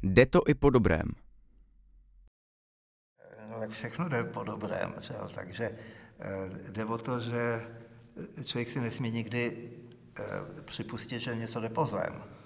Jde to i po dobrém. No tak všechno jde po dobrém, třeba. Takže jde o to, že člověk si nesmí nikdy připustit, že něco jde po zlém.